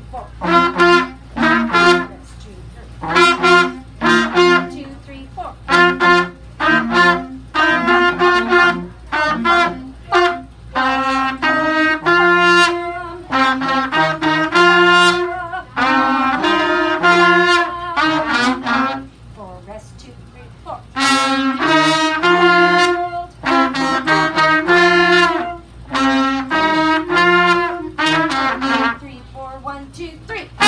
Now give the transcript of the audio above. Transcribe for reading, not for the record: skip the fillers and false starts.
4. Rest, 2, 3. 2, 3, 4. Rest, 2, 3, 4. Hold. 3, 4, 1, 2, 3.